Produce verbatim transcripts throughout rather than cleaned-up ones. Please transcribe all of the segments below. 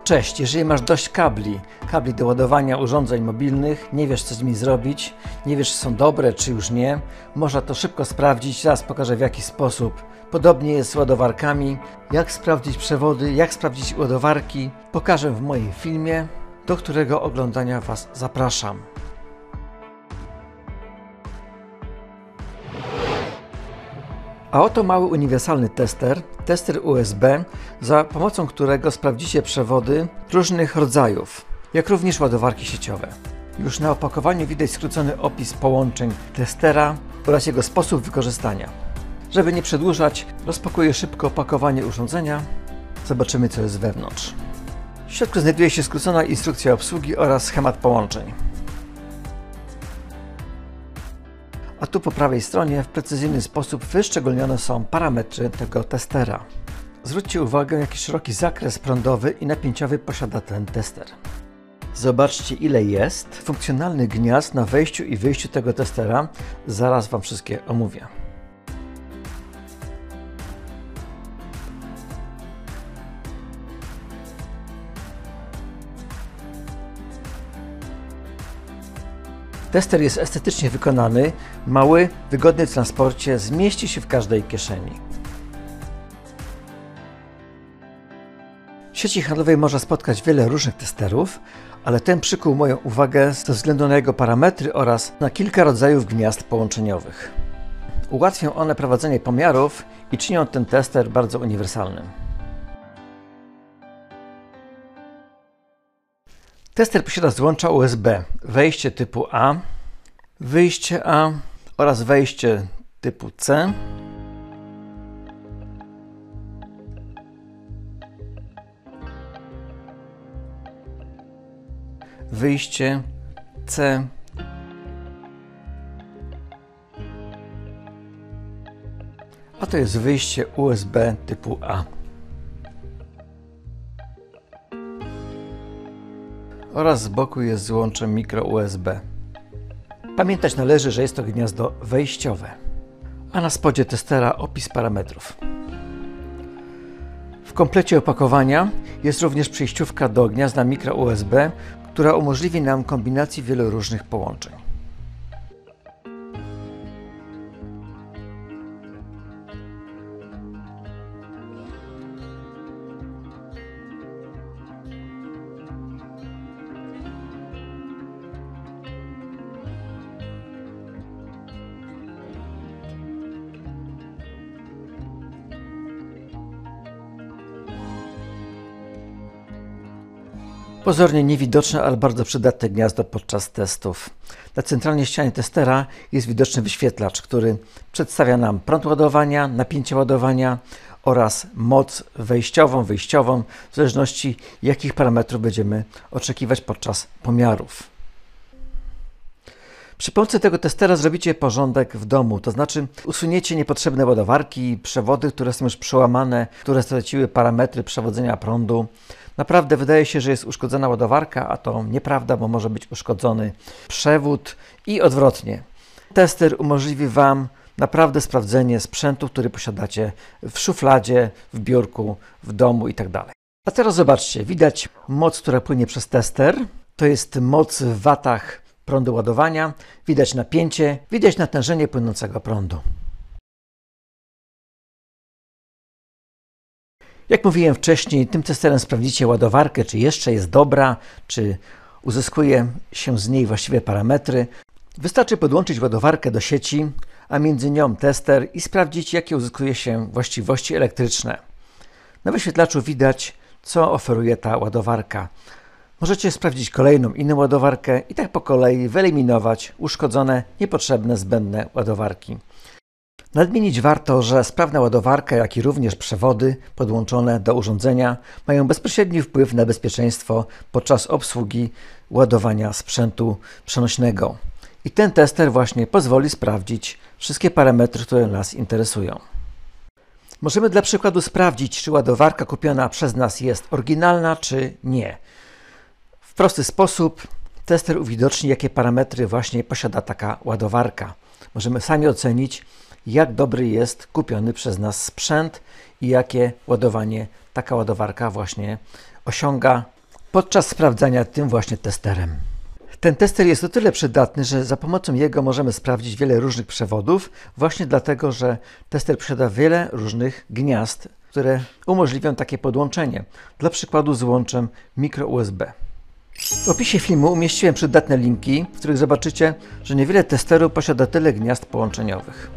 Cześć, jeżeli masz dość kabli, kabli do ładowania urządzeń mobilnych, nie wiesz co z nimi zrobić, nie wiesz czy są dobre czy już nie, można to szybko sprawdzić, zaraz pokażę w jaki sposób. Podobnie jest z ładowarkami, jak sprawdzić przewody, jak sprawdzić ładowarki, pokażę w moim filmie, do którego oglądania Was zapraszam. A oto mały uniwersalny tester, tester U S B, za pomocą którego sprawdzicie przewody różnych rodzajów, jak również ładowarki sieciowe. Już na opakowaniu widać skrócony opis połączeń testera oraz jego sposób wykorzystania. Żeby nie przedłużać, rozpakuję szybko opakowanie urządzenia. Zobaczymy co jest wewnątrz. W środku znajduje się skrócona instrukcja obsługi oraz schemat połączeń. A tu po prawej stronie w precyzyjny sposób wyszczególnione są parametry tego testera. Zwróćcie uwagę, jaki szeroki zakres prądowy i napięciowy posiada ten tester. Zobaczcie ile jest funkcjonalnych gniazd na wejściu i wyjściu tego testera. Zaraz Wam wszystkie omówię. Tester jest estetycznie wykonany, mały, wygodny w transporcie, zmieści się w każdej kieszeni. W sieci handlowej można spotkać wiele różnych testerów, ale ten przykuł moją uwagę ze względu na jego parametry oraz na kilka rodzajów gniazd połączeniowych. Ułatwią one prowadzenie pomiarów i czynią ten tester bardzo uniwersalnym. Tester posiada złącza U S B, wejście typu A, wyjście A oraz wejście typu C. Wyjście C. A to jest wyjście U S B typu A. Oraz z boku jest złącze mikro U S B. Pamiętać należy, że jest to gniazdo wejściowe. A na spodzie testera opis parametrów. W komplecie opakowania jest również przejściówka do gniazda mikro U S B, która umożliwi nam kombinację wielu różnych połączeń. Pozornie niewidoczne, ale bardzo przydatne gniazdo podczas testów. Na centralnej ścianie testera jest widoczny wyświetlacz, który przedstawia nam prąd ładowania, napięcie ładowania oraz moc wejściową, wyjściową, w zależności jakich parametrów będziemy oczekiwać podczas pomiarów. Przy pomocy tego testera zrobicie porządek w domu, to znaczy usuniecie niepotrzebne ładowarki, przewody, które są już przełamane, które straciły parametry przewodzenia prądu. Naprawdę wydaje się, że jest uszkodzona ładowarka, a to nieprawda, bo może być uszkodzony przewód i odwrotnie. Tester umożliwi Wam naprawdę sprawdzenie sprzętu, który posiadacie w szufladzie, w biurku, w domu itd. A teraz zobaczcie, widać moc, która płynie przez tester. To jest moc w watach prądu ładowania. Widać napięcie, widać natężenie płynącego prądu. Jak mówiłem wcześniej, tym testerem sprawdzicie ładowarkę, czy jeszcze jest dobra, czy uzyskuje się z niej właściwe parametry. Wystarczy podłączyć ładowarkę do sieci, a między nią tester i sprawdzić, jakie uzyskuje się właściwości elektryczne. Na wyświetlaczu widać, co oferuje ta ładowarka. Możecie sprawdzić kolejną inną ładowarkę i tak po kolei wyeliminować uszkodzone, niepotrzebne, zbędne ładowarki. Nadmienić warto, że sprawna ładowarka, jak i również przewody podłączone do urządzenia mają bezpośredni wpływ na bezpieczeństwo podczas obsługi ładowania sprzętu przenośnego. I ten tester właśnie pozwoli sprawdzić wszystkie parametry, które nas interesują. Możemy dla przykładu sprawdzić, czy ładowarka kupiona przez nas jest oryginalna, czy nie. W prosty sposób tester uwidoczni, jakie parametry właśnie posiada taka ładowarka. Możemy sami ocenić, jak dobry jest kupiony przez nas sprzęt i jakie ładowanie taka ładowarka właśnie osiąga podczas sprawdzania tym właśnie testerem. Ten tester jest o tyle przydatny, że za pomocą jego możemy sprawdzić wiele różnych przewodów, właśnie dlatego, że tester posiada wiele różnych gniazd, które umożliwią takie podłączenie, dla przykładu z łączem mikro U S B. W opisie filmu umieściłem przydatne linki, w których zobaczycie, że niewiele testerów posiada tyle gniazd połączeniowych.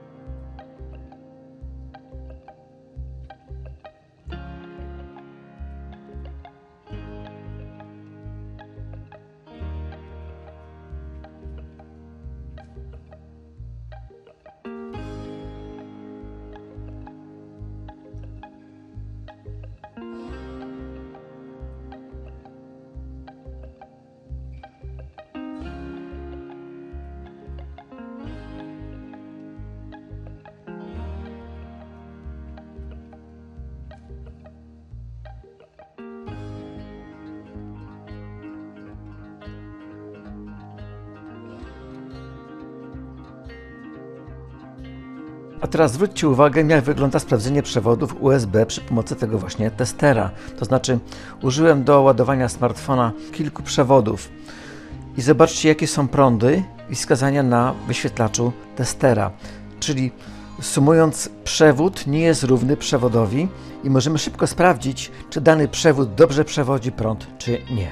A teraz zwróćcie uwagę, jak wygląda sprawdzenie przewodów U S B przy pomocy tego właśnie testera. To znaczy, użyłem do ładowania smartfona kilku przewodów i zobaczcie, jakie są prądy i wskazania na wyświetlaczu testera. Czyli sumując, przewód nie jest równy przewodowi i możemy szybko sprawdzić, czy dany przewód dobrze przewodzi prąd, czy nie.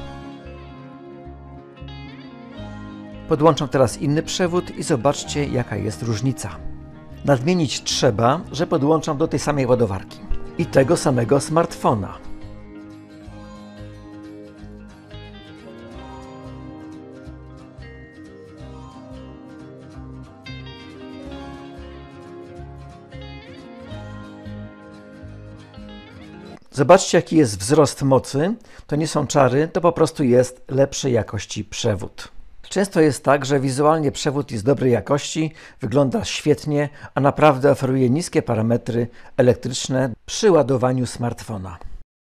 Podłączam teraz inny przewód i zobaczcie, jaka jest różnica. Nadmienić trzeba, że podłączam do tej samej ładowarki i tego samego smartfona. Zobaczcie, jaki jest wzrost mocy. To nie są czary, to po prostu jest lepszej jakości przewód. Często jest tak, że wizualnie przewód jest dobrej jakości, wygląda świetnie, a naprawdę oferuje niskie parametry elektryczne przy ładowaniu smartfona.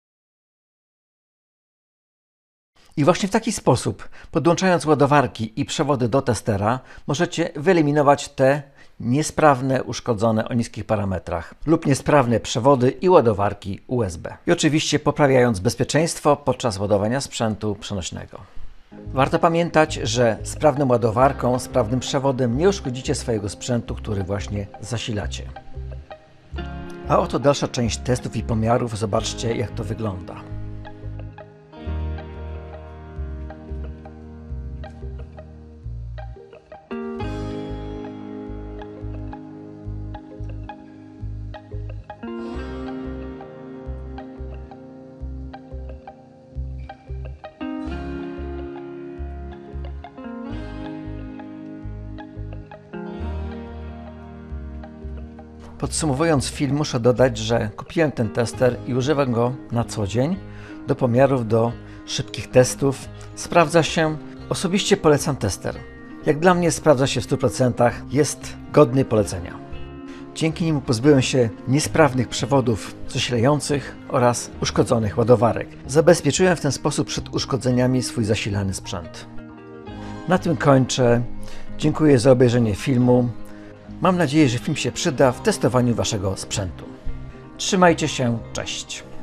I właśnie w taki sposób, podłączając ładowarki i przewody do testera, możecie wyeliminować te niesprawne, uszkodzone o niskich parametrach lub niesprawne przewody i ładowarki U S B. I oczywiście poprawiając bezpieczeństwo podczas ładowania sprzętu przenośnego. Warto pamiętać, że sprawną ładowarką, sprawnym przewodem nie uszkodzicie swojego sprzętu, który właśnie zasilacie. A oto dalsza część testów i pomiarów. Zobaczcie, jak to wygląda. Podsumowując film, muszę dodać, że kupiłem ten tester i używam go na co dzień do pomiarów, do szybkich testów. Sprawdza się. Osobiście polecam tester. Jak dla mnie sprawdza się w stu procentach, jest godny polecenia. Dzięki niemu pozbyłem się niesprawnych przewodów zasilających oraz uszkodzonych ładowarek. Zabezpieczyłem w ten sposób przed uszkodzeniami swój zasilany sprzęt. Na tym kończę. Dziękuję za obejrzenie filmu. Mam nadzieję, że film się przyda w testowaniu waszego sprzętu. Trzymajcie się, cześć!